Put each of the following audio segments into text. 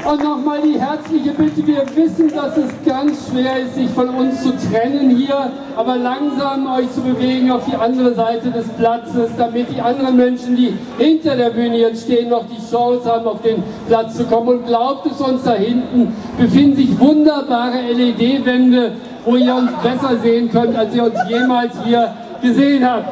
Und nochmal die herzliche Bitte, wir wissen, dass es ganz schwer ist, sich von uns zu trennen hier, aber langsam euch zu bewegen auf die andere Seite des Platzes, damit die anderen Menschen, die hinter der Bühne jetzt stehen, noch die Chance haben, auf den Platz zu kommen. Und glaubt es uns, da hinten befinden sich wunderbare LED-Wände, wo ihr uns besser sehen könnt, als ihr uns jemals hier gesehen habt.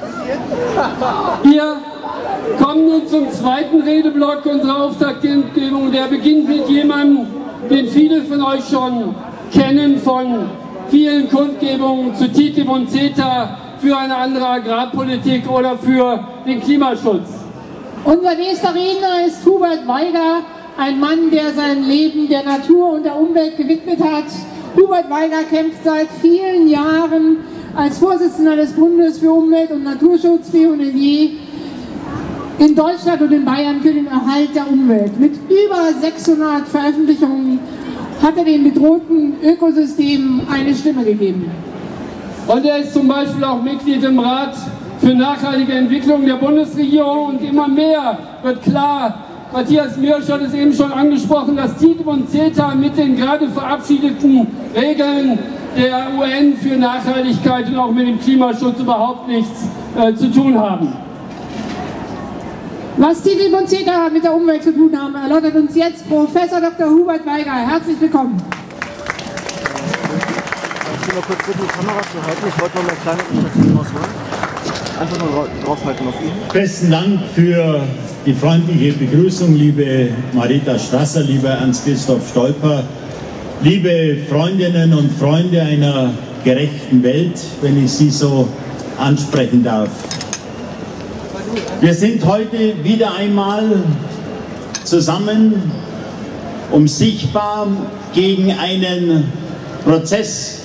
Wir kommen nun zum zweiten Redeblock unserer Auftaktkundgebung. Der beginnt mit jemandem, den viele von euch schon kennen, von vielen Kundgebungen zu TTIP und CETA, für eine andere Agrarpolitik oder für den Klimaschutz. Unser nächster Redner ist Hubert Weiger, ein Mann, der sein Leben der Natur und der Umwelt gewidmet hat. Hubert Weiger kämpft seit vielen Jahren als Vorsitzender des Bundes für Umwelt und Naturschutz, BUND, in Deutschland und in Bayern für den Erhalt der Umwelt. Mit über 600 Veröffentlichungen hat er den bedrohten Ökosystemen eine Stimme gegeben. Und er ist zum Beispiel auch Mitglied im Rat für nachhaltige Entwicklung der Bundesregierung. Und immer mehr wird klar, Matthias Miersch hat es eben schon angesprochen, dass TTIP und CETA mit den gerade verabschiedeten Regeln der UN für Nachhaltigkeit und auch mit dem Klimaschutz überhaupt nichts zu tun haben. Was TTIP und CETA mit der Umwelt zu tun haben, erläutert uns jetzt Professor Dr. Hubert Weiger. Herzlich willkommen. Ich will mal kurz bitten, die Kamera zu halten. Ich wollte noch eine kleine Unterstützung ausholen. Einfach nur draufhalten auf ihn. Besten Dank für die freundliche Begrüßung, liebe Marita Strasser, lieber Ernst-Christoph Stolper, liebe Freundinnen und Freunde einer gerechten Welt, wenn ich Sie so ansprechen darf. Wir sind heute wieder einmal zusammen, um sichtbar gegen einen Prozess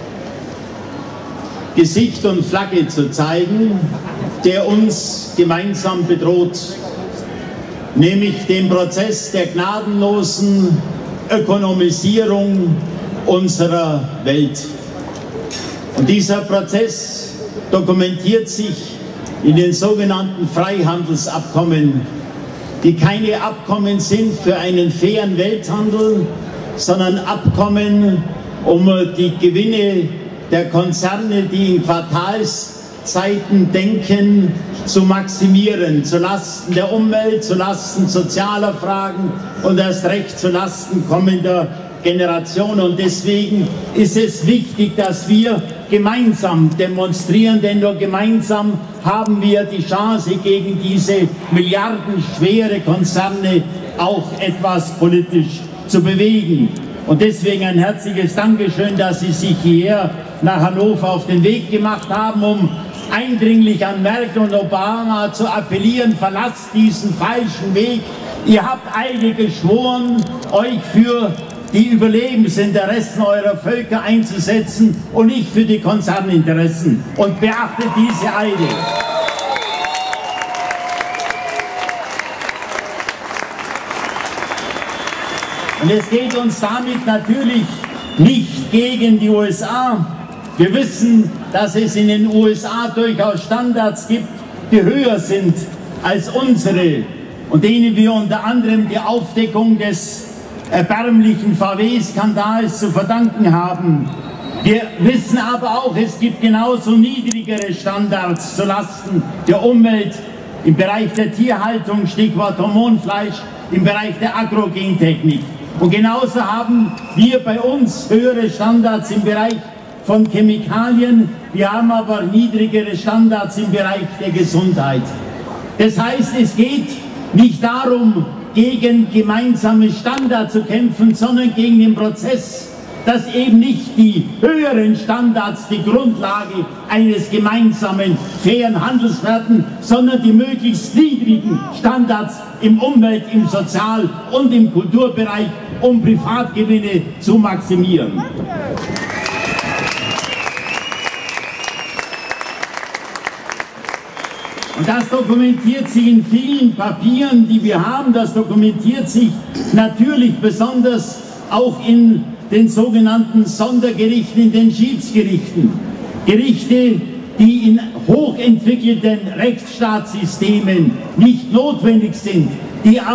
Gesicht und Flagge zu zeigen, der uns gemeinsam bedroht, nämlich den Prozess der gnadenlosen Ökonomisierung unserer Welt. Und dieser Prozess dokumentiert sich in den sogenannten Freihandelsabkommen, die keine Abkommen sind für einen fairen Welthandel, sondern Abkommen, um die Gewinne der Konzerne, die in Quartalszeiten denken, zu maximieren, zulasten der Umwelt, zulasten sozialer Fragen und erst recht zulasten kommender Generationen. Und deswegen ist es wichtig, dass wir gemeinsam demonstrieren, denn nur gemeinsam haben wir die Chance, gegen diese milliardenschwere Konzerne auch etwas politisch zu bewegen. Und deswegen ein herzliches Dankeschön, dass Sie sich hierher nach Hannover auf den Weg gemacht haben, um eindringlich an Merkel und Obama zu appellieren: Verlasst diesen falschen Weg. Ihr habt Eide geschworen, euch für die Überlebensinteressen eurer Völker einzusetzen und nicht für die Konzerninteressen. Und beachtet diese Eide. Und es geht uns damit natürlich nicht gegen die USA. Wir wissen, dass es in den USA durchaus Standards gibt, die höher sind als unsere und denen wir unter anderem die Aufdeckung des erbärmlichen VW-Skandals zu verdanken haben. Wir wissen aber auch, es gibt genauso niedrigere Standards zulasten der Umwelt im Bereich der Tierhaltung, Stichwort Hormonfleisch, im Bereich der Agrogentechnik. Und genauso haben wir bei uns höhere Standards im Bereich von Chemikalien, wir haben aber niedrigere Standards im Bereich der Gesundheit. Das heißt, es geht nicht darum, gegen gemeinsame Standards zu kämpfen, sondern gegen den Prozess, dass eben nicht die höheren Standards die Grundlage eines gemeinsamen, fairen Handels werden, sondern die möglichst niedrigen Standards im Umwelt-, im Sozial- und im Kulturbereich, um Privatgewinne zu maximieren. Und das dokumentiert sich in vielen Papieren, die wir haben. Das dokumentiert sich natürlich besonders auch in den sogenannten Sondergerichten, in den Schiedsgerichten. Gerichte, die in hochentwickelten Rechtsstaatssystemen nicht notwendig sind, die aber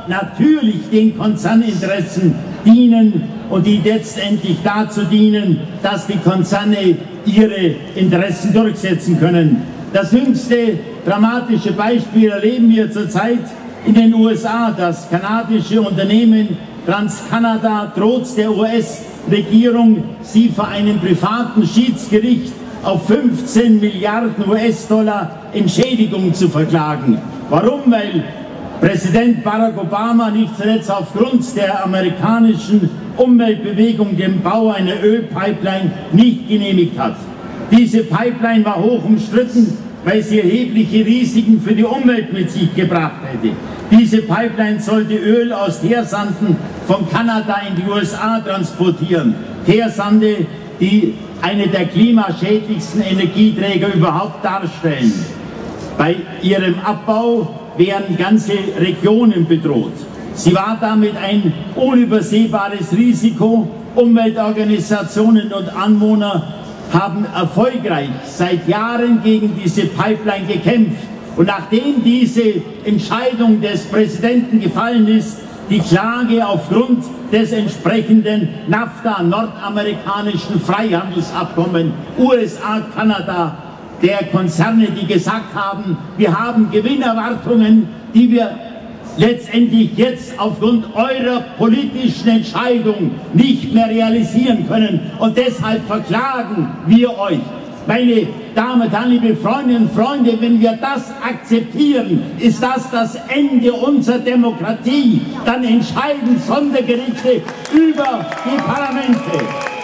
natürlich den Konzerninteressen dienen und die letztendlich dazu dienen, dass die Konzerne ihre Interessen durchsetzen können. Das jüngste dramatische Beispiel erleben wir zurzeit in den USA. Das kanadische Unternehmen TransCanada droht der US-Regierung, sie vor einem privaten Schiedsgericht auf 15 Milliarden US-Dollar Entschädigung zu verklagen. Warum? Weil Präsident Barack Obama nicht zuletzt aufgrund der amerikanischen Umweltbewegung den Bau einer Ölpipeline nicht genehmigt hat. Diese Pipeline war hoch umstritten, weil sie erhebliche Risiken für die Umwelt mit sich gebracht hätte. Diese Pipeline sollte Öl aus Teersanden von Kanada in die USA transportieren. Teersande, die eine der klimaschädlichsten Energieträger überhaupt darstellen. Bei ihrem Abbau wären ganze Regionen bedroht. Sie war damit ein unübersehbares Risiko. Umweltorganisationen und Anwohner haben erfolgreich seit Jahren gegen diese Pipeline gekämpft. Und nachdem diese Entscheidung des Präsidenten gefallen ist, die Klage aufgrund des entsprechenden NAFTA, nordamerikanischen Freihandelsabkommen, USA-Kanada, der Konzerne, die gesagt haben, wir haben Gewinnerwartungen, die wir letztendlich jetzt aufgrund eurer politischen Entscheidung nicht mehr realisieren können. Und deshalb verklagen wir euch. Meine Damen und Herren, liebe Freundinnen und Freunde, wenn wir das akzeptieren, ist das das Ende unserer Demokratie. Dann entscheiden Sondergerichte über die Parlamente.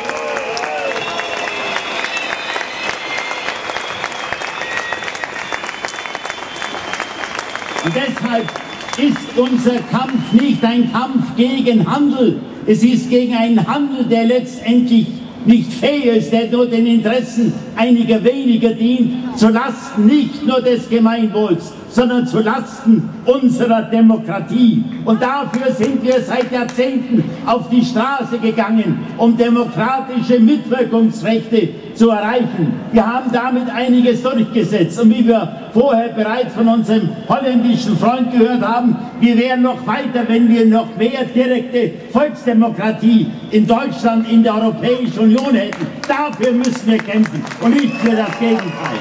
Und deshalb ist unser Kampf nicht ein Kampf gegen Handel. Es ist gegen einen Handel, der letztendlich nicht fair ist, der nur den Interessen einiger weniger dient, zu Lasten nicht nur des Gemeinwohls, sondern zu Lasten unserer Demokratie. Und dafür sind wir seit Jahrzehnten auf die Straße gegangen, um demokratische Mitwirkungsrechte zu erreichen. Wir haben damit einiges durchgesetzt. Und wie wir vorher bereits von unserem holländischen Freund gehört haben, wir wären noch weiter, wenn wir noch mehr direkte Volksdemokratie in Deutschland, in der Europäischen Union hätten. Dafür müssen wir kämpfen und nicht für das Gegenteil.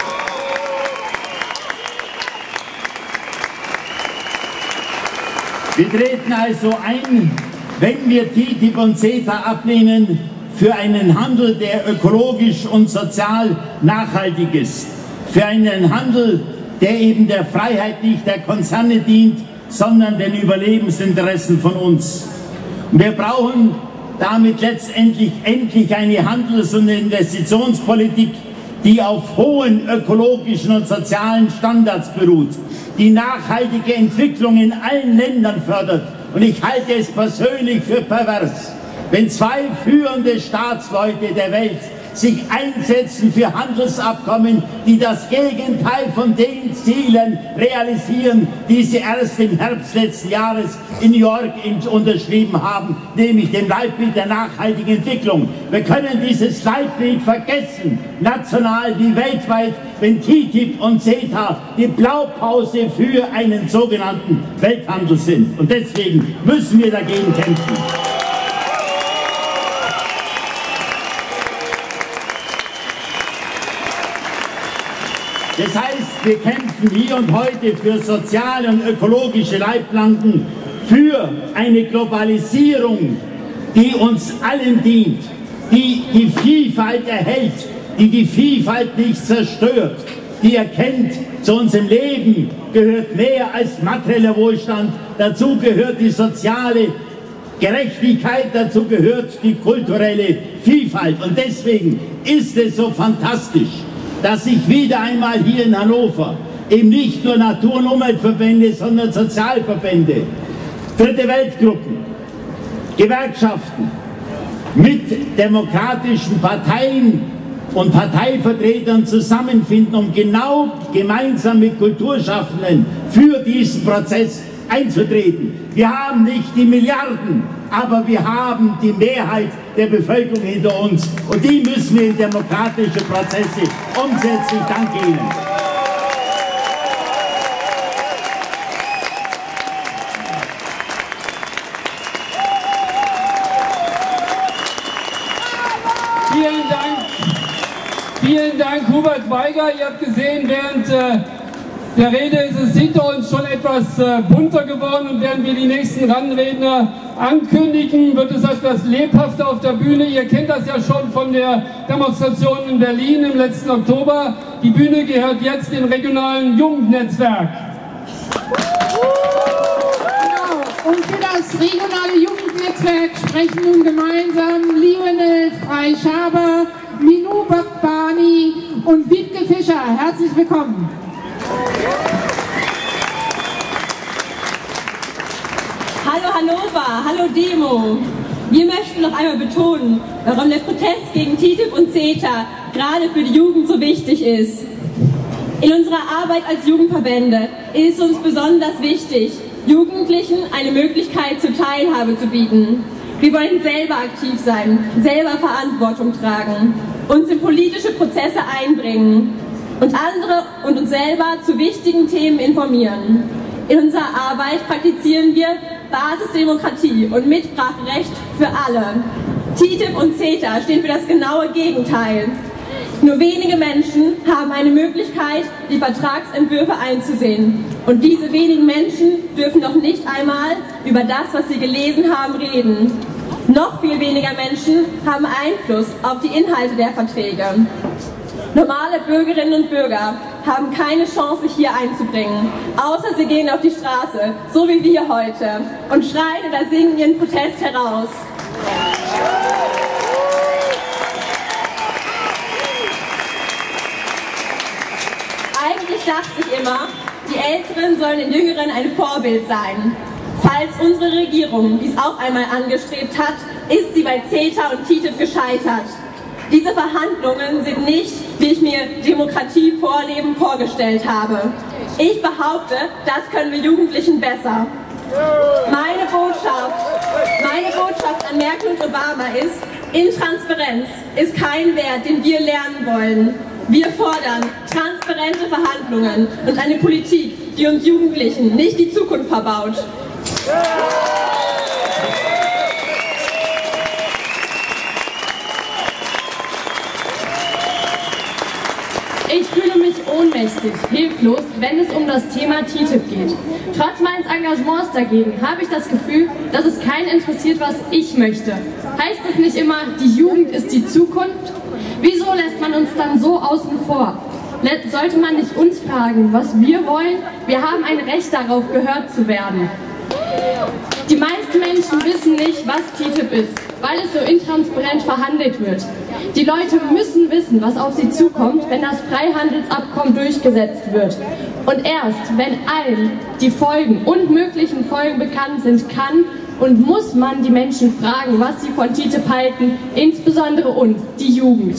Wir treten also ein, wenn wir TTIP und CETA ablehnen, für einen Handel, der ökologisch und sozial nachhaltig ist. Für einen Handel, der eben der Freiheit nicht der Konzerne dient, sondern den Überlebensinteressen von uns. Und wir brauchen damit letztendlich endlich eine Handels- und Investitionspolitik, die auf hohen ökologischen und sozialen Standards beruht, die nachhaltige Entwicklung in allen Ländern fördert. Und ich halte es persönlich für pervers, wenn zwei führende Staatsleute der Welt sich einsetzen für Handelsabkommen, die das Gegenteil von den Zielen realisieren, die sie erst im Herbst letzten Jahres in New York unterschrieben haben, nämlich dem Leitbild der nachhaltigen Entwicklung. Wir können dieses Leitbild vergessen, national wie weltweit, wenn TTIP und CETA die Blaupause für einen sogenannten Welthandel sind. Und deswegen müssen wir dagegen kämpfen. Das heißt, wir kämpfen hier und heute für soziale und ökologische Leitplanken, für eine Globalisierung, die uns allen dient, die die Vielfalt erhält, die die Vielfalt nicht zerstört, die erkennt, zu unserem Leben gehört mehr als materieller Wohlstand, dazu gehört die soziale Gerechtigkeit, dazu gehört die kulturelle Vielfalt. Und deswegen ist es so fantastisch, dass sich wieder einmal hier in Hannover eben nicht nur Natur- und Umweltverbände, sondern Sozialverbände, Dritte Weltgruppen, Gewerkschaften mit demokratischen Parteien und Parteivertretern zusammenfinden, um genau gemeinsam mit Kulturschaffenden für diesen Prozess einzutreten. Wir haben nicht die Milliarden, aber wir haben die Mehrheit der Bevölkerung hinter uns. Und die müssen wir in demokratische Prozesse umsetzen. Ich danke Ihnen. Vielen Dank, Hubert Weiger. Ihr habt gesehen, während der Rede ist es hinter uns schon etwas bunter geworden, und während wir die nächsten Redner ankündigen, wird es etwas lebhafter auf der Bühne. Ihr kennt das ja schon von der Demonstration in Berlin im letzten Oktober. Die Bühne gehört jetzt dem regionalen Jugendnetzwerk. Genau. Und für das regionale Jugendnetzwerk sprechen nun gemeinsam Lionel Freischaber, Minu Bakbani und Wiebke Fischer. Herzlich willkommen. Hallo Hannover, hallo Demo. Wir möchten noch einmal betonen, warum der Protest gegen TTIP und CETA gerade für die Jugend so wichtig ist. In unserer Arbeit als Jugendverbände ist uns besonders wichtig, Jugendlichen eine Möglichkeit zur Teilhabe zu bieten. Wir wollen selber aktiv sein, selber Verantwortung tragen, uns in politische Prozesse einbringen und andere und uns selber zu wichtigen Themen informieren. In unserer Arbeit praktizieren wir Basisdemokratie und Mitspracherecht für alle. TTIP und CETA stehen für das genaue Gegenteil. Nur wenige Menschen haben eine Möglichkeit, die Vertragsentwürfe einzusehen. Und diese wenigen Menschen dürfen noch nicht einmal über das, was sie gelesen haben, reden. Noch viel weniger Menschen haben Einfluss auf die Inhalte der Verträge. Normale Bürgerinnen und Bürger haben keine Chance, sich hier einzubringen, außer sie gehen auf die Straße, so wie wir heute, und schreien oder singen ihren Protest heraus. Eigentlich dachte ich immer, die Älteren sollen den Jüngeren ein Vorbild sein. Falls unsere Regierung dies auch einmal angestrebt hat, ist sie bei CETA und TTIP gescheitert. Diese Verhandlungen sind nicht, wie ich mir Demokratie vorleben vorgestellt habe. Ich behaupte, das können wir Jugendlichen besser. Meine Botschaft an Merkel und Obama ist, Intransparenz ist kein Wert, den wir lernen wollen. Wir fordern transparente Verhandlungen und eine Politik, die uns Jugendlichen nicht die Zukunft verbaut. Ich fühle mich ohnmächtig, hilflos, wenn es um das Thema TTIP geht. Trotz meines Engagements dagegen habe ich das Gefühl, dass es keinen interessiert, was ich möchte. Heißt es nicht immer, die Jugend ist die Zukunft? Wieso lässt man uns dann so außen vor? Sollte man nicht uns fragen, was wir wollen? Wir haben ein Recht darauf, gehört zu werden. Die meisten Menschen wissen nicht, was TTIP ist, weil es so intransparent verhandelt wird. Die Leute müssen wissen, was auf sie zukommt, wenn das Freihandelsabkommen durchgesetzt wird. Und erst, wenn allen die Folgen und möglichen Folgen bekannt sind, kann und muss man die Menschen fragen, was sie von TTIP halten, insbesondere uns, die Jugend.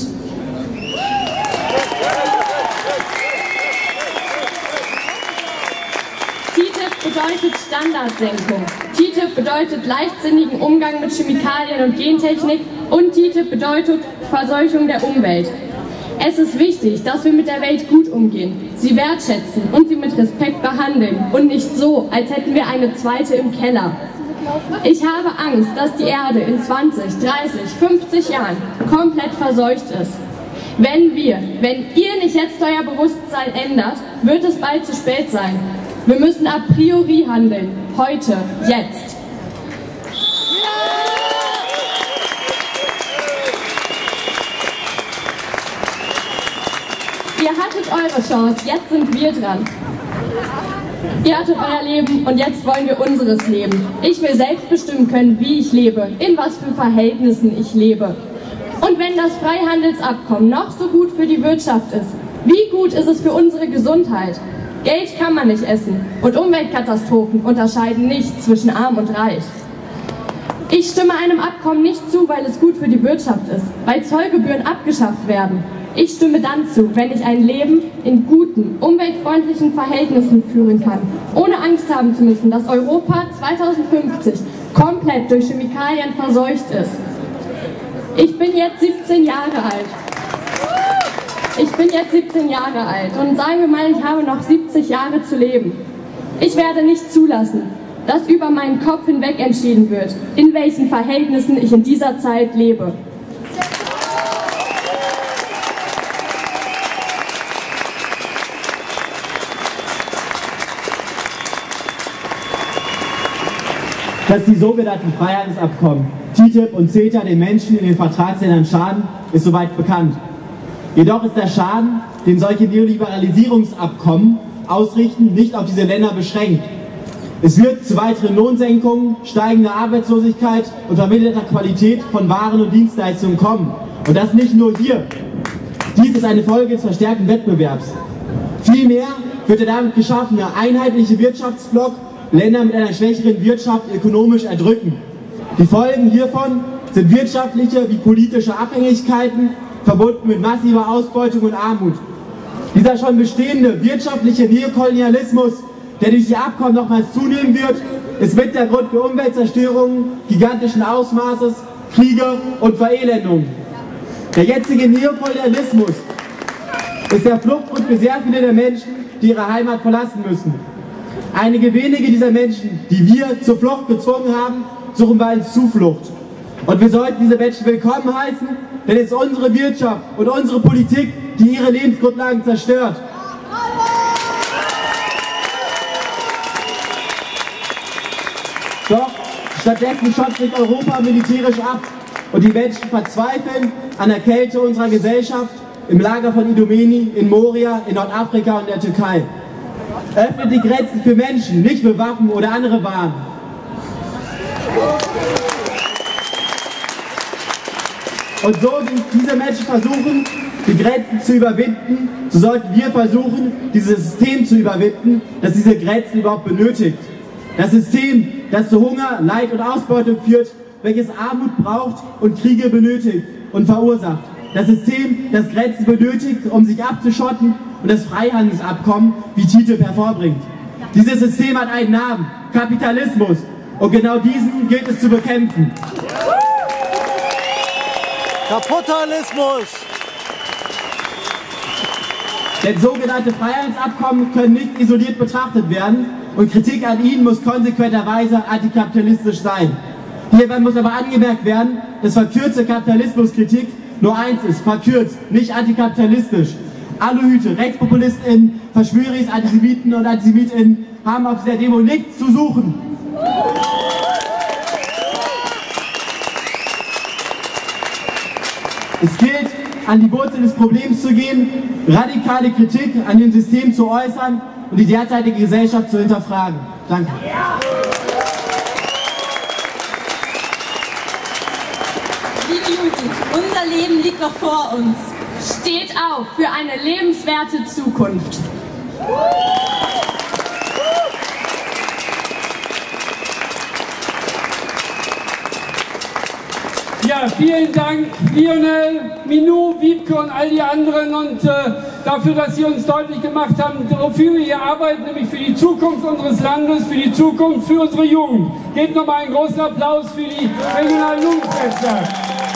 TTIP bedeutet Standardsenkung. TTIP bedeutet leichtsinnigen Umgang mit Chemikalien und Gentechnik, und TTIP bedeutet Verseuchung der Umwelt. Es ist wichtig, dass wir mit der Welt gut umgehen, sie wertschätzen und sie mit Respekt behandeln und nicht so, als hätten wir eine zweite im Keller. Ich habe Angst, dass die Erde in 20, 30, 50 Jahren komplett verseucht ist. Wenn ihr nicht jetzt euer Bewusstsein ändert, wird es bald zu spät sein. Wir müssen a priori handeln. Heute, jetzt. Ihr hattet eure Chance, jetzt sind wir dran. Ihr hattet euer Leben und jetzt wollen wir unseres leben. Ich will selbst bestimmen können, wie ich lebe, in was für Verhältnissen ich lebe. Und wenn das Freihandelsabkommen noch so gut für die Wirtschaft ist, wie gut ist es für unsere Gesundheit? Geld kann man nicht essen und Umweltkatastrophen unterscheiden nicht zwischen arm und reich. Ich stimme einem Abkommen nicht zu, weil es gut für die Wirtschaft ist, weil Zollgebühren abgeschafft werden. Ich stimme dann zu, wenn ich ein Leben in guten, umweltfreundlichen Verhältnissen führen kann, ohne Angst haben zu müssen, dass Europa 2050 komplett durch Chemikalien verseucht ist. Ich bin jetzt 17 Jahre alt. Und sagen wir mal, ich habe noch 70 Jahre zu leben. Ich werde nicht zulassen, dass über meinen Kopf hinweg entschieden wird, in welchen Verhältnissen ich in dieser Zeit lebe. Dass die sogenannten Freihandelsabkommen TTIP und CETA den Menschen in den Vertragsländern schaden, ist soweit bekannt. Jedoch ist der Schaden, den solche Neoliberalisierungsabkommen ausrichten, nicht auf diese Länder beschränkt. Es wird zu weiteren Lohnsenkungen, steigender Arbeitslosigkeit und verminderter Qualität von Waren und Dienstleistungen kommen. Und das nicht nur hier. Dies ist eine Folge des verstärkten Wettbewerbs. Vielmehr wird der damit geschaffene einheitliche Wirtschaftsblock Länder mit einer schwächeren Wirtschaft ökonomisch erdrücken. Die Folgen hiervon sind wirtschaftliche wie politische Abhängigkeiten, verbunden mit massiver Ausbeutung und Armut. Dieser schon bestehende wirtschaftliche Neokolonialismus, der durch die Abkommen nochmals zunehmen wird, ist mit der Grund für Umweltzerstörungen gigantischen Ausmaßes, Kriege und Verelendung. Der jetzige Neokolonialismus ist der Fluchtgrund für sehr viele der Menschen, die ihre Heimat verlassen müssen. Einige wenige dieser Menschen, die wir zur Flucht gezwungen haben, suchen bei uns Zuflucht. Und wir sollten diese Menschen willkommen heißen, denn es ist unsere Wirtschaft und unsere Politik, die ihre Lebensgrundlagen zerstört. Doch stattdessen schottet sich Europa militärisch ab und die Menschen verzweifeln an der Kälte unserer Gesellschaft im Lager von Idomeni, in Moria, in Nordafrika und der Türkei. Öffnet die Grenzen für Menschen, nicht für Waffen oder andere Waren. Und so diese Menschen versuchen, die Grenzen zu überwinden, so sollten wir versuchen, dieses System zu überwinden, das diese Grenzen überhaupt benötigt. Das System, das zu Hunger, Leid und Ausbeutung führt, welches Armut braucht und Kriege benötigt und verursacht. Das System, das Grenzen benötigt, um sich abzuschotten und das Freihandelsabkommen wie TTIP hervorbringt. Dieses System hat einen Namen, Kapitalismus, und genau diesen gilt es zu bekämpfen. Kapitalismus! Denn sogenannte Freihandelsabkommen können nicht isoliert betrachtet werden und Kritik an ihnen muss konsequenterweise antikapitalistisch sein. Hierbei muss aber angemerkt werden, dass verkürzte Kapitalismuskritik nur eins ist, verkürzt, nicht antikapitalistisch. Aluhüte, RechtspopulistInnen, Verschwöris, Antisemiten und AntisemitInnen haben auf dieser Demo nichts zu suchen. Es gilt, an die Wurzel des Problems zu gehen, radikale Kritik an dem System zu äußern und die derzeitige Gesellschaft zu hinterfragen. Danke. Liebe Judith, unser Leben liegt noch vor uns. Steht auf für eine lebenswerte Zukunft. Ja, vielen Dank Lionel, Minou, Wiebke und all die anderen und dafür, dass Sie uns deutlich gemacht haben, wofür wir hier arbeiten, nämlich für die Zukunft unseres Landes, für die Zukunft, für unsere Jugend. Gebt nochmal einen großen Applaus für die regionalen Jugendnetzwerke.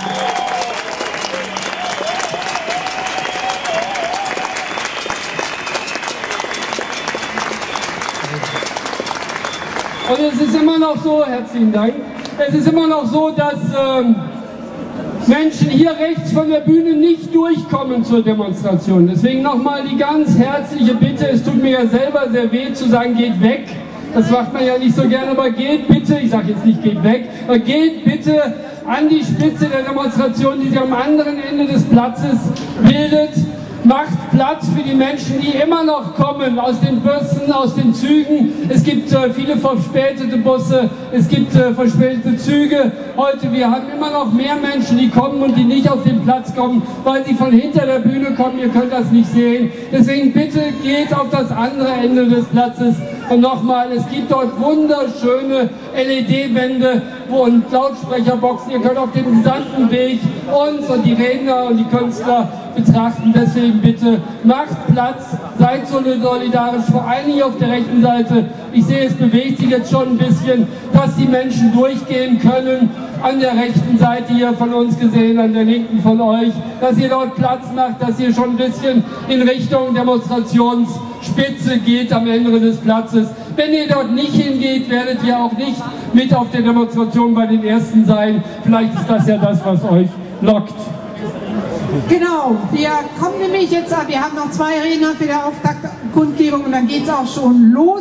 Und es ist immer noch so, herzlichen Dank, es ist immer noch so, dass Menschen hier rechts von der Bühne nicht durchkommen zur Demonstration. Deswegen nochmal die ganz herzliche Bitte, es tut mir ja selber sehr weh zu sagen, geht weg. Das macht man ja nicht so gerne, aber geht bitte, ich sage jetzt nicht geht weg, aber geht bitte an die Spitze der Demonstration, die sich am anderen Ende des Platzes bildet. Macht Platz für die Menschen, die immer noch kommen aus den Bussen, aus den Zügen. Es gibt viele verspätete Busse, es gibt verspätete Züge. Heute, wir haben immer noch mehr Menschen, die kommen und die nicht auf den Platz kommen, weil sie von hinter der Bühne kommen. Ihr könnt das nicht sehen. Deswegen bitte geht auf das andere Ende des Platzes. Und nochmal, es gibt dort wunderschöne LED-Wände und Lautsprecherboxen. Ihr könnt auf dem gesamten Weg uns und die Redner und die Künstler betrachten. Deswegen bitte macht Platz, seid solidarisch, vor allem hier auf der rechten Seite. Ich sehe, es bewegt sich jetzt schon ein bisschen, dass die Menschen durchgehen können. An der rechten Seite hier von uns gesehen, an der linken von euch, dass ihr dort Platz macht, dass ihr schon ein bisschen in Richtung Demonstrationsspitze geht am Ende des Platzes. Wenn ihr dort nicht hingeht, werdet ihr auch nicht mit auf der Demonstration bei den Ersten sein. Vielleicht ist das ja das, was euch lockt. Genau, wir kommen nämlich jetzt, wir haben noch 2 Redner für die Auftaktkundgebung und dann geht es auch schon los.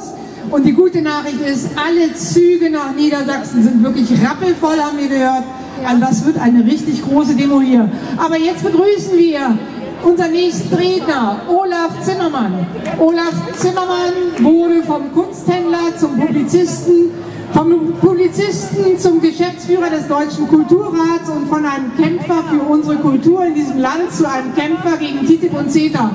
Und die gute Nachricht ist, alle Züge nach Niedersachsen sind wirklich rappelvoll, haben wir gehört. Also das wird eine richtig große Demo hier. Aber jetzt begrüßen wir unseren nächsten Redner, Olaf Zimmermann. Olaf Zimmermann wurde vom Kunsthändler zum Publizisten, vom Publizisten zum Geschäftsführer des Deutschen Kulturrats und von einem Kämpfer für unsere Kultur in diesem Land zu einem Kämpfer gegen TTIP und CETA.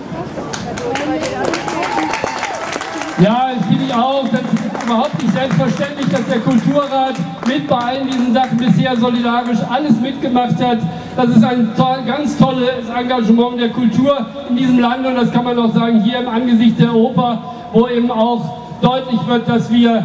Ja, das finde ich auch. Das ist überhaupt nicht selbstverständlich, dass der Kulturrat mit bei allen diesen Sachen bisher solidarisch alles mitgemacht hat. Das ist ein ganz tolles Engagement der Kultur in diesem Land und das kann man auch sagen, hier im Angesicht der Oper, wo eben auch deutlich wird, dass wir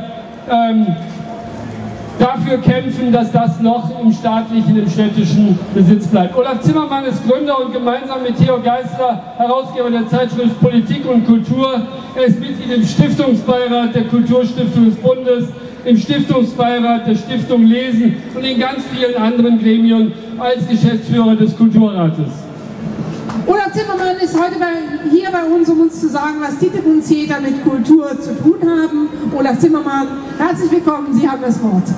dafür kämpfen, dass das noch im staatlichen, im städtischen Besitz bleibt. Olaf Zimmermann ist Gründer und gemeinsam mit Theo Geisler Herausgeber der Zeitschrift Politik und Kultur. Er ist Mitglied im Stiftungsbeirat der Kulturstiftung des Bundes, im Stiftungsbeirat der Stiftung Lesen und in ganz vielen anderen Gremien als Geschäftsführer des Kulturrates. Olaf Zimmermann ist heute hier bei uns, um uns zu sagen, was TTIP und CETA mit Kultur zu tun haben. Olaf Zimmermann, herzlich willkommen, Sie haben das Wort.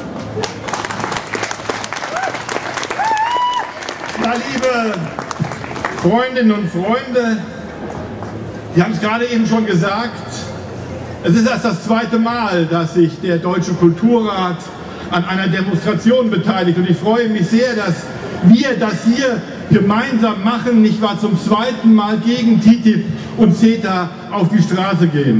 Ja, liebe Freundinnen und Freunde, Sie haben es gerade eben schon gesagt, es ist erst das zweite Mal, dass sich der Deutsche Kulturrat an einer Demonstration beteiligt und ich freue mich sehr, dass wir das hier gemeinsam machen, nicht wahr, zum zweiten Mal gegen TTIP und CETA auf die Straße gehen.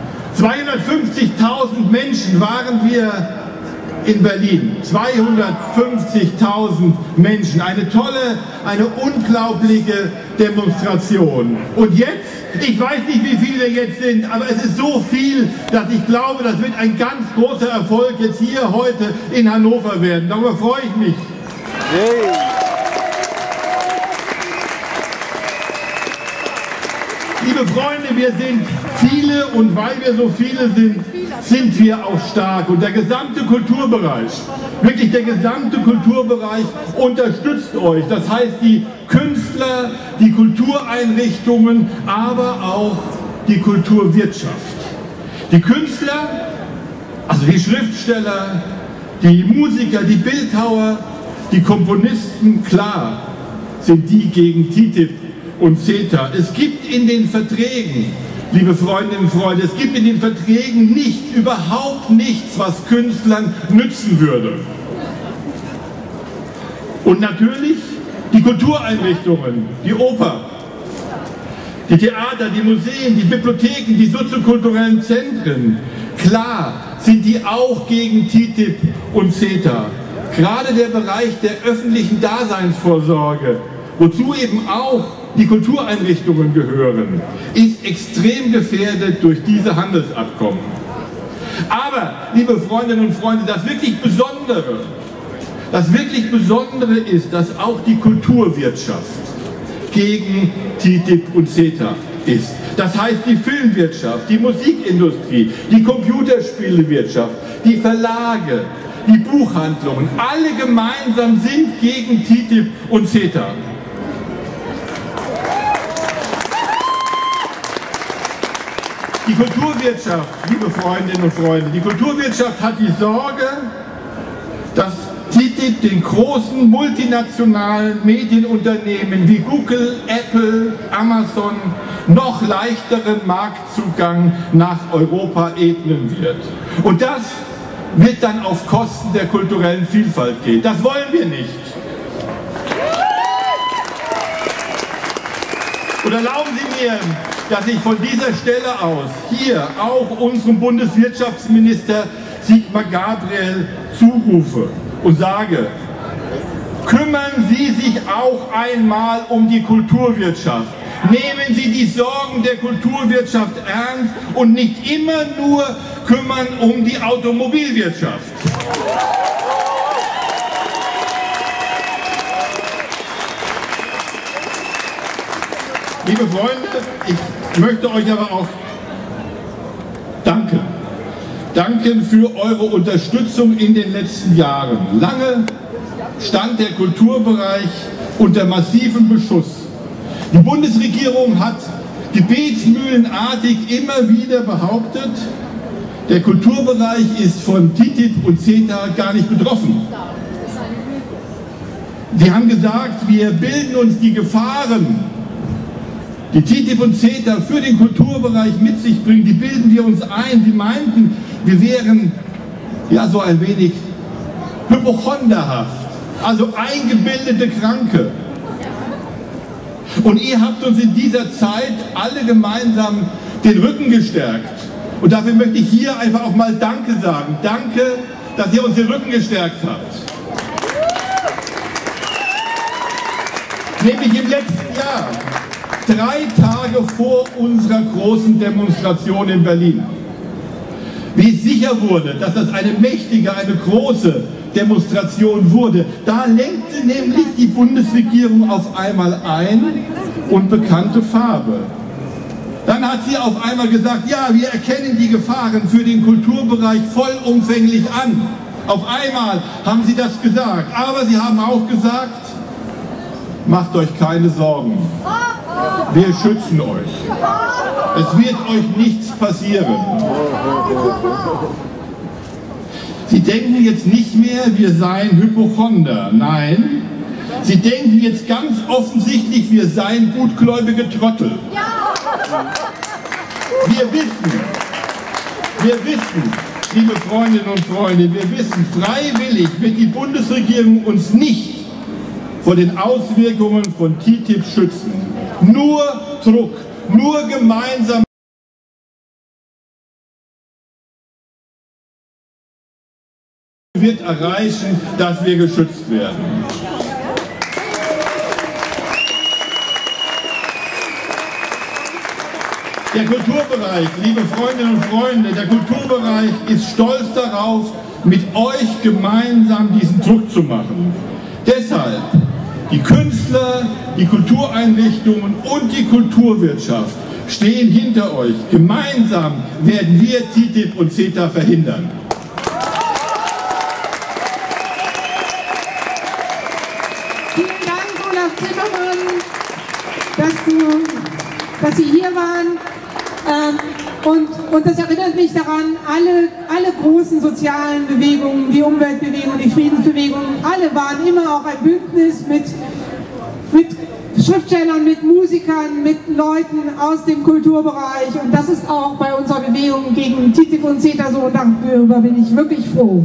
250.000 Menschen waren wir in Berlin. 250.000 Menschen. Eine tolle, eine unglaubliche Demonstration. Und jetzt, ich weiß nicht, wie viele jetzt sind, aber es ist so viel, dass ich glaube, das wird ein ganz großer Erfolg jetzt hier heute in Hannover werden. Darüber freue ich mich. Hey. Liebe Freunde, wir sind viele und weil wir so viele sind, sind wir auch stark. Und der gesamte Kulturbereich, wirklich der gesamte Kulturbereich unterstützt euch. Das heißt, die Künstler, die Kultureinrichtungen, aber auch die Kulturwirtschaft. Die Künstler, also die Schriftsteller, die Musiker, die Bildhauer, die Komponisten, klar, sind die gegen TTIP und CETA. Es gibt in den Verträgen, liebe Freundinnen und Freunde, es gibt in den Verträgen überhaupt nichts, was Künstlern nützen würde. Und natürlich die Kultureinrichtungen, die Oper, die Theater, die Museen, die Bibliotheken, die soziokulturellen Zentren, klar sind die auch gegen TTIP und CETA. Gerade der Bereich der öffentlichen Daseinsvorsorge, wozu eben auch die Kultureinrichtungen gehören, ist extrem gefährdet durch diese Handelsabkommen. Aber, liebe Freundinnen und Freunde, das wirklich Besondere ist, dass auch die Kulturwirtschaft gegen TTIP und CETA ist. Das heißt, die Filmwirtschaft, die Musikindustrie, die Computerspielewirtschaft, die Verlage, die Buchhandlungen, alle gemeinsam sind gegen TTIP und CETA. Die Kulturwirtschaft, liebe Freundinnen und Freunde, die Kulturwirtschaft hat die Sorge, dass TTIP den großen multinationalen Medienunternehmen wie Google, Apple, Amazon noch leichteren Marktzugang nach Europa ebnen wird. Und das wird dann auf Kosten der kulturellen Vielfalt gehen. Das wollen wir nicht. Und erlauben Sie mir, dass ich von dieser Stelle aus hier auch unserem Bundeswirtschaftsminister Sigmar Gabriel zurufe und sage, kümmern Sie sich auch einmal um die Kulturwirtschaft. Nehmen Sie die Sorgen der Kulturwirtschaft ernst und nicht immer nur kümmern um die Automobilwirtschaft. Liebe Freunde, ich möchte euch aber auch danken. Danken für eure Unterstützung in den letzten Jahren. Lange stand der Kulturbereich unter massivem Beschuss. Die Bundesregierung hat gebetsmühlenartig immer wieder behauptet, Der Kulturbereich ist von TTIP und CETA gar nicht betroffen. Sie haben gesagt, wir bilden uns die Gefahren, die TTIP und CETA für den Kulturbereich mit sich bringen, die bilden wir uns ein. Sie meinten, wir wären ja so ein wenig hypochonderhaft, also eingebildete Kranke. Und ihr habt uns in dieser Zeit alle gemeinsam den Rücken gestärkt. Und dafür möchte ich hier einfach auch mal Danke sagen. Danke, dass ihr uns den Rücken gestärkt habt. Nämlich im letzten Jahr, 3 Tage vor unserer großen Demonstration in Berlin. Wie sicher wurde, dass das eine mächtige, eine große Demonstration wurde, da lenkte nämlich die Bundesregierung auf einmal ein und bekannte Farbe. Dann hat sie auf einmal gesagt, ja, wir erkennen die Gefahren für den Kulturbereich vollumfänglich an. Auf einmal haben sie das gesagt, aber sie haben auch gesagt, macht euch keine Sorgen, wir schützen euch. Es wird euch nichts passieren. Sie denken jetzt nicht mehr, wir seien Hypochonder. Nein, sie denken jetzt ganz offensichtlich, wir seien gutgläubige Trottel. Wir wissen, liebe Freundinnen und Freunde, wir wissen, freiwillig wird die Bundesregierung uns nicht vor den Auswirkungen von TTIP schützen. Nur Druck, nur gemeinsam wird erreichen, dass wir geschützt werden. Der Kulturbereich, liebe Freundinnen und Freunde, der Kulturbereich ist stolz darauf, mit euch gemeinsam diesen Druck zu machen. Deshalb, die Künstler, die Kultureinrichtungen und die Kulturwirtschaft stehen hinter euch. Gemeinsam werden wir TTIP und CETA verhindern. Vielen Dank, Olaf Zimmermann, dass Sie hier waren. Und das erinnert mich daran, alle großen sozialen Bewegungen, die Umweltbewegung, die Friedensbewegung, alle waren immer auch ein Bündnis mit Schriftstellern, mit Musikern, mit Leuten aus dem Kulturbereich. Und das ist auch bei unserer Bewegung gegen TTIP und CETA so, und darüber bin ich wirklich froh.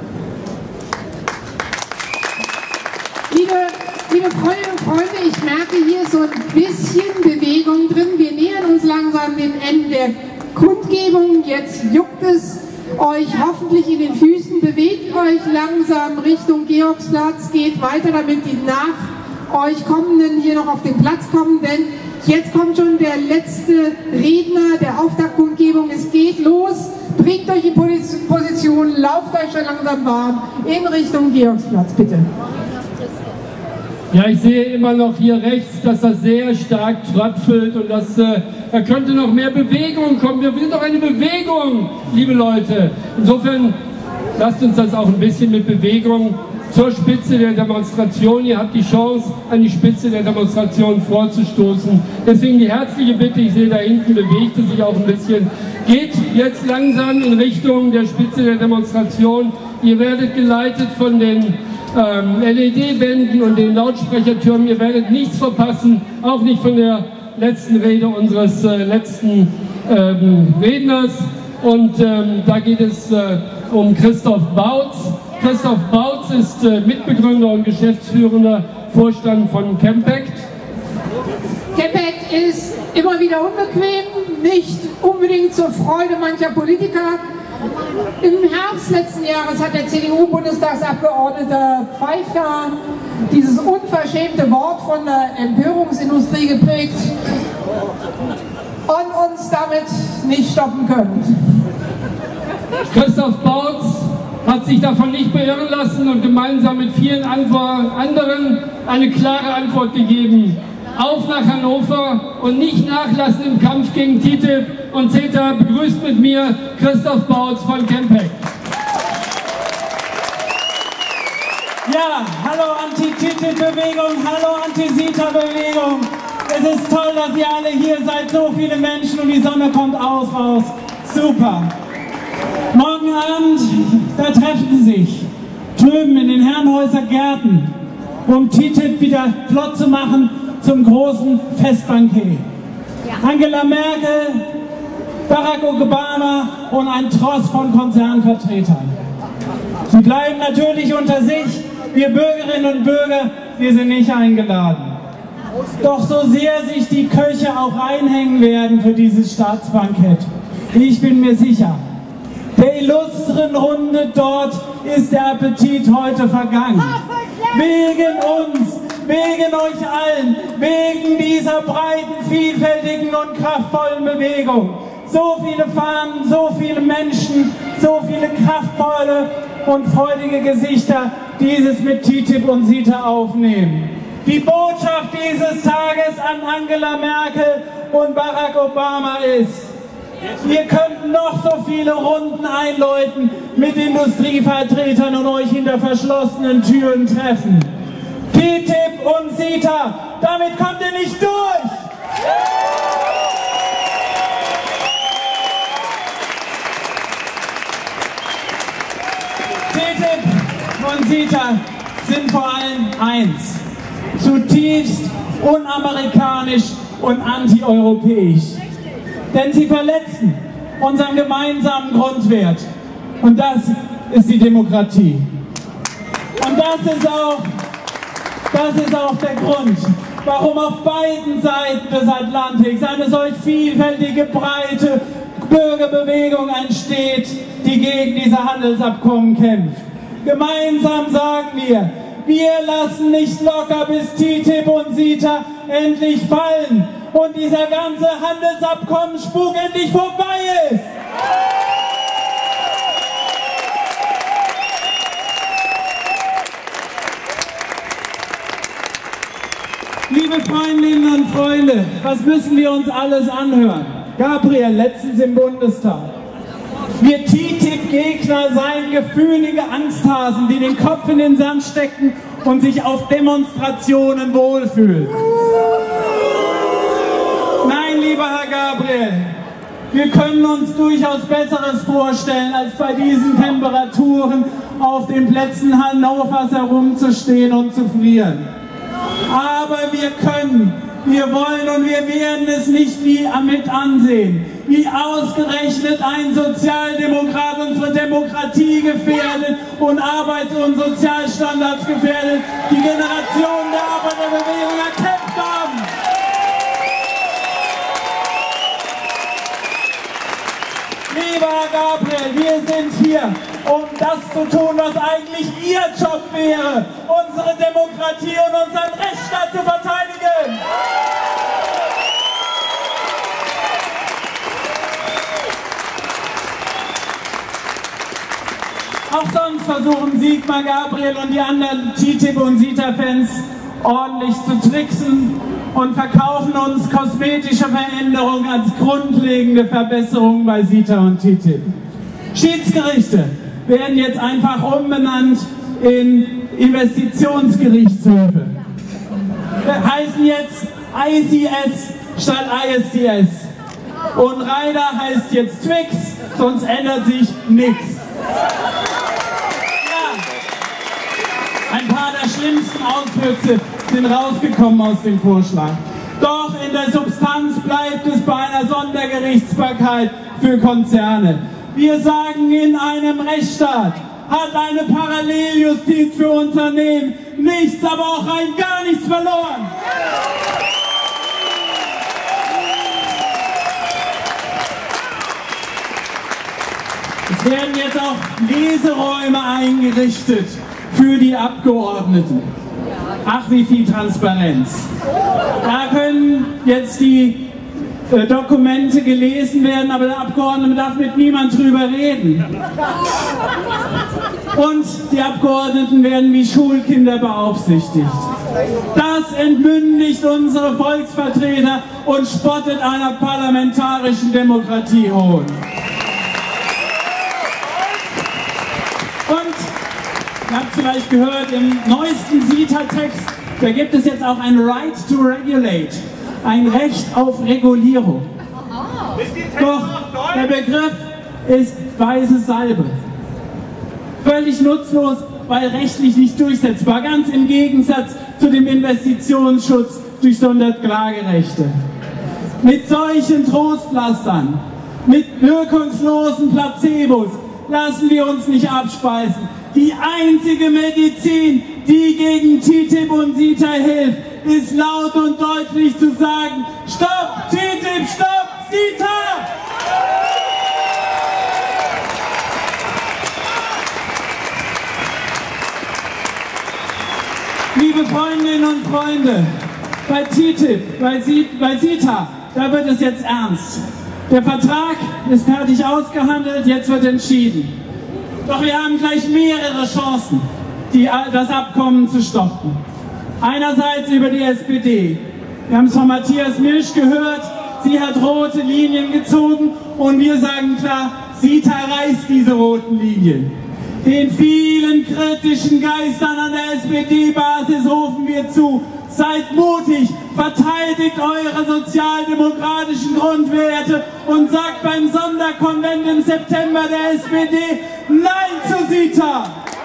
Liebe Freundinnen und Freunde, ich merke hier so ein bisschen Bewegung drin. Wir nähern uns langsam dem Ende der Kundgebung. Jetzt juckt es euch hoffentlich in den Füßen. Bewegt euch langsam Richtung Georgsplatz. Geht weiter, damit die nach euch Kommenden hier noch auf den Platz kommen. Denn jetzt kommt schon der letzte Redner der Auftaktkundgebung. Es geht los. Bringt euch in Position. Lauft euch schon langsam warm in Richtung Georgsplatz, bitte. Ja, ich sehe immer noch hier rechts, dass das sehr stark tröpfelt und dass da könnte noch mehr Bewegung kommen. Wir sind doch eine Bewegung, liebe Leute. Insofern lasst uns das auch ein bisschen mit Bewegung zur Spitze der Demonstration. Ihr habt die Chance, an die Spitze der Demonstration vorzustoßen. Deswegen die herzliche Bitte, ich sehe da hinten bewegt es sich auch ein bisschen. Geht jetzt langsam in Richtung der Spitze der Demonstration. Ihr werdet geleitet von den LED-Wänden und den Lautsprechertürmen. Ihr werdet nichts verpassen, auch nicht von der letzten Rede unseres letzten Redners. Und da geht es um Christoph Bautz. Christoph Bautz ist Mitbegründer und geschäftsführender Vorstand von Campact. Campact ist immer wieder unbequem, nicht unbedingt zur Freude mancher Politiker. Im Herbst letzten Jahres hat der CDU-Bundestagsabgeordnete Pfeiffer dieses unverschämte Wort von der Empörungsindustrie geprägt und uns damit nicht stoppen können. Christoph Bautz hat sich davon nicht beirren lassen und gemeinsam mit vielen anderen eine klare Antwort gegeben. Auf nach Hannover und nicht nachlassen im Kampf gegen TTIP und CETA. Begrüßt mit mir Christoph Bautz von Campact. Ja, hallo Anti-TTIP-Bewegung, hallo Anti-CETA-Bewegung. Es ist toll, dass ihr alle hier seid, so viele Menschen und die Sonne kommt raus. Super. Morgen Abend, da treffen sie sich, drüben in den Herrenhäuser Gärten, um TTIP wieder flott zu machen zum großen Festbankett. Angela Merkel, Barack Obama und ein Tross von Konzernvertretern. Sie bleiben natürlich unter sich, wir Bürgerinnen und Bürger, wir sind nicht eingeladen. Doch so sehr sich die Köche auch einhängen werden für dieses Staatsbankett, ich bin mir sicher, der illustren Runde dort ist der Appetit heute vergangen. Wegen uns, wegen euch allen, wegen dieser breiten, vielfältigen und kraftvollen Bewegung. So viele Fahnen, so viele Menschen, so viele kraftvolle und freudige Gesichter, die es mit TTIP und CETA aufnehmen. Die Botschaft dieses Tages an Angela Merkel und Barack Obama ist: Ihr könnt noch so viele Runden einläuten mit Industrievertretern und euch hinter verschlossenen Türen treffen. TTIP und CETA, damit kommt ihr nicht durch! TTIP und CETA sind vor allem eins: zutiefst unamerikanisch und antieuropäisch. Denn sie verletzen unseren gemeinsamen Grundwert. Und das ist die Demokratie. Und das ist auch der Grund, warum auf beiden Seiten des Atlantiks eine solch vielfältige, breite Bürgerbewegung entsteht, die gegen diese Handelsabkommen kämpft. Gemeinsam sagen wir lassen nicht locker, bis TTIP und CETA endlich fallen und dieser ganze Handelsabkommenspuk endlich vorbei ist. Liebe Freundinnen und Freunde, was müssen wir uns alles anhören? Gabriel, letztens im Bundestag. Wir TTIP-Gegner seien gefühlige Angsthasen, die den Kopf in den Sand stecken und sich auf Demonstrationen wohlfühlen. Nein, lieber Herr Gabriel, wir können uns durchaus Besseres vorstellen, als bei diesen Temperaturen auf den Plätzen Hannovers herumzustehen und zu frieren. Aber wir können, wir wollen und wir werden es nicht mit ansehen, wie ausgerechnet ein Sozialdemokrat unsere Demokratie gefährdet und Arbeits- und Sozialstandards gefährdet, die Generationen der Arbeiterbewegung erkämpft haben. Lieber Herr Gabriel, wir sind hier, um das zu tun, was eigentlich Ihr Job wäre, unsere Demokratie und unseren Rechtsstaat zu verteidigen. Auch sonst versuchen Sigmar Gabriel und die anderen TTIP und CETA-Fans ordentlich zu tricksen und verkaufen uns kosmetische Veränderungen als grundlegende Verbesserungen bei CETA und TTIP. Schiedsgerichte werden jetzt einfach umbenannt in Investitionsgerichtshöfe. Heißen jetzt ICS statt ISDS. Und Ryder heißt jetzt Twix, sonst ändert sich nichts. Ja, ein paar der schlimmsten Auswüchse sind rausgekommen aus dem Vorschlag. Doch in der Substanz bleibt es bei einer Sondergerichtsbarkeit für Konzerne. Wir sagen, in einem Rechtsstaat hat eine Paralleljustiz für Unternehmen nichts, aber auch rein gar nichts verloren. Es werden jetzt auch Leseräume eingerichtet für die Abgeordneten. Ach, wie viel Transparenz. Da können jetzt die Dokumente gelesen werden, aber der Abgeordnete darf mit niemand drüber reden. Und die Abgeordneten werden wie Schulkinder beaufsichtigt. Das entmündigt unsere Volksvertreter und spottet einer parlamentarischen Demokratie hohn. Und ihr habt vielleicht gehört, im neuesten CETA-Text, da gibt es jetzt auch ein Right to Regulate, ein Recht auf Regulierung. Doch der Begriff ist weiße Salbe. Völlig nutzlos, weil rechtlich nicht durchsetzbar, ganz im Gegensatz zu dem Investitionsschutz durch Sonderklagerechte. Mit solchen Trostpflastern, mit wirkungslosen Placebos lassen wir uns nicht abspeisen. Die einzige Medizin, die gegen TTIP und CETA hilft, ist laut und deutlich zu sagen: Stopp TTIP, stopp CETA! Liebe Freundinnen und Freunde, bei TTIP, bei CETA, da wird es jetzt ernst. Der Vertrag ist fertig ausgehandelt, jetzt wird entschieden. Doch wir haben gleich mehrere Chancen, das Abkommen zu stoppen. Einerseits über die SPD. Wir haben es von Matthias Milch gehört, sie hat rote Linien gezogen und wir sagen klar, CETA reißt diese roten Linien. Den vielen kritischen Geistern an der SPD-Basis rufen wir zu: Seid mutig, verteidigt eure sozialdemokratischen Grundwerte und sagt beim Sonderkonvent im September der SPD Nein zu CETA!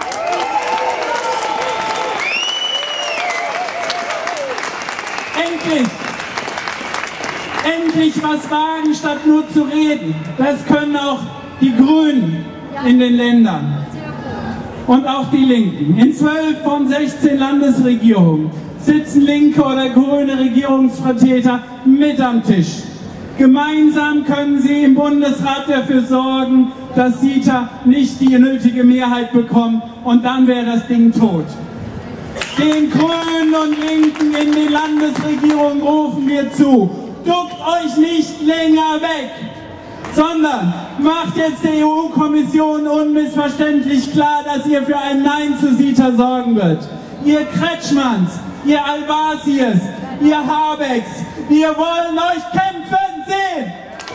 Endlich was wagen, statt nur zu reden. Das können auch die Grünen in den Ländern. Und auch die Linken. In 12 von 16 Landesregierungen sitzen linke oder grüne Regierungsvertreter mit am Tisch. Gemeinsam können sie im Bundesrat dafür sorgen, dass CETA nicht die nötige Mehrheit bekommt, und dann wäre das Ding tot. Den Grünen und Linken in die Landesregierung rufen wir zu: Duckt euch nicht länger weg, sondern macht jetzt der EU-Kommission unmissverständlich klar, dass ihr für ein Nein zu CETA sorgen wird. Ihr Kretschmanns, ihr Al-Wazirs, ihr Habecks, wir wollen euch kämpfen sehen!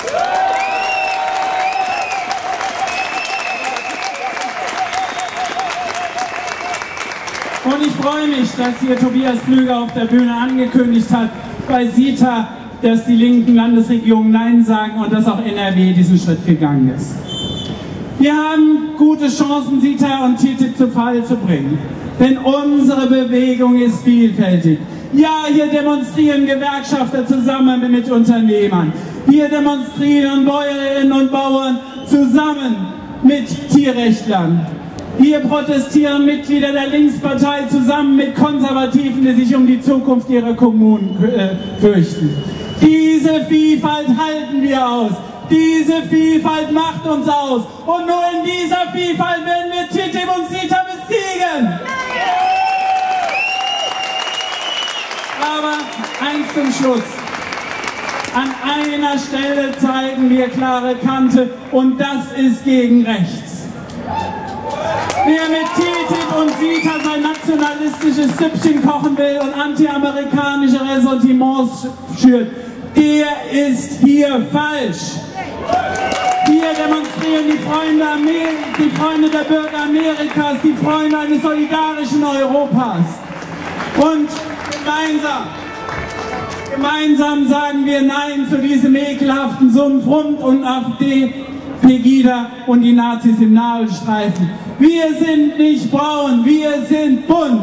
Und ich freue mich, dass hier Tobias Flüger auf der Bühne angekündigt hat, bei CETA, dass die linken Landesregierungen Nein sagen und dass auch NRW diesen Schritt gegangen ist. Wir haben gute Chancen, CETA und TTIP zu Fall zu bringen, denn unsere Bewegung ist vielfältig. Ja, hier demonstrieren Gewerkschafter zusammen mit Unternehmern. Hier demonstrieren Bäuerinnen und Bauern zusammen mit Tierrechtlern. Hier protestieren Mitglieder der Linkspartei zusammen mit Konservativen, die sich um die Zukunft ihrer Kommunen fürchten. Diese Vielfalt halten wir aus. Diese Vielfalt macht uns aus. Und nur in dieser Vielfalt werden wir TTIP und CETA besiegen. Aber eins zum Schluss. An einer Stelle zeigen wir klare Kante, und das ist gegen rechts. Wer mit TTIP und CETA sein nationalistisches Süppchen kochen will und anti-amerikanische Ressentiments schürt, der ist hier falsch. Hier demonstrieren die Freunde der Bürger Amerikas, die Freunde eines solidarischen Europas. Und gemeinsam sagen wir Nein zu diesem ekelhaften Sumpf rund um AfD, Pegida und die Nazis im Nadelstreifen. Wir sind nicht braun, wir sind bunt.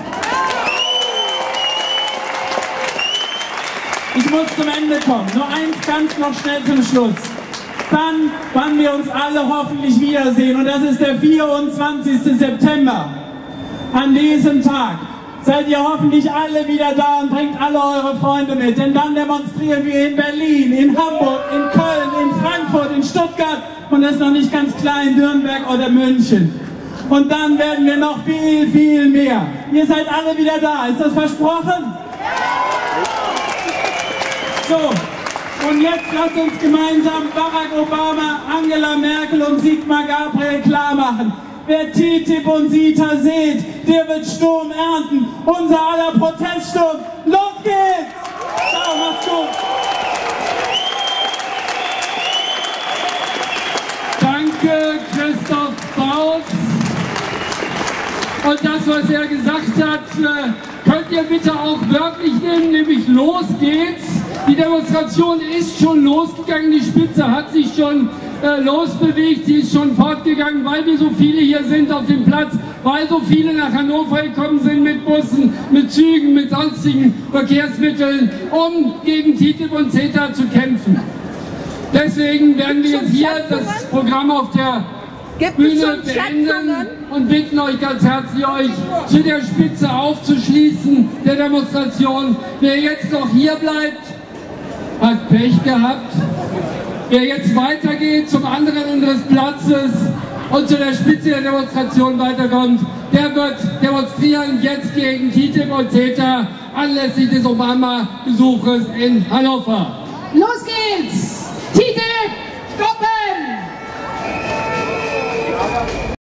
Ich muss zum Ende kommen. Nur eins ganz noch schnell zum Schluss. Dann, wann wir uns alle hoffentlich wiedersehen, und das ist der 24. September. An diesem Tag seid ihr hoffentlich alle wieder da und bringt alle eure Freunde mit. Denn dann demonstrieren wir in Berlin, in Hamburg, in Köln, in Frankfurt, in Stuttgart und das ist noch nicht ganz klar, in Nürnberg oder München. Und dann werden wir noch viel, viel mehr. Ihr seid alle wieder da. Ist das versprochen? So, und jetzt lasst uns gemeinsam Barack Obama, Angela Merkel und Sigmar Gabriel klar machen: Wer TTIP und CETA sieht, der wird Sturm ernten. Unser aller Proteststurm. Los geht's! Ciao, macht's gut! Danke, Christoph Bautz. Und das, was er gesagt hat, könnt ihr bitte auch wörtlich nehmen, nämlich los geht's. Die Demonstration ist schon losgegangen, die Spitze hat sich schon losbewegt. Sie ist schon fortgegangen, weil wir so viele hier sind auf dem Platz, weil so viele nach Hannover gekommen sind mit Bussen, mit Zügen, mit sonstigen Verkehrsmitteln, um gegen TTIP und CETA zu kämpfen. Deswegen werden wir jetzt hier das Programm auf der Bühne beenden und bitten euch ganz herzlich, euch zu der Spitze aufzuschließen der Demonstration. Wer jetzt noch hier bleibt, hat Pech gehabt. Wer jetzt weitergeht zum anderen Ende des Platzes und zu der Spitze der Demonstration weiterkommt, der wird demonstrieren jetzt gegen TTIP und CETA anlässlich des Obama-Besuches in Hannover. Los geht's! TTIP! Stoppen!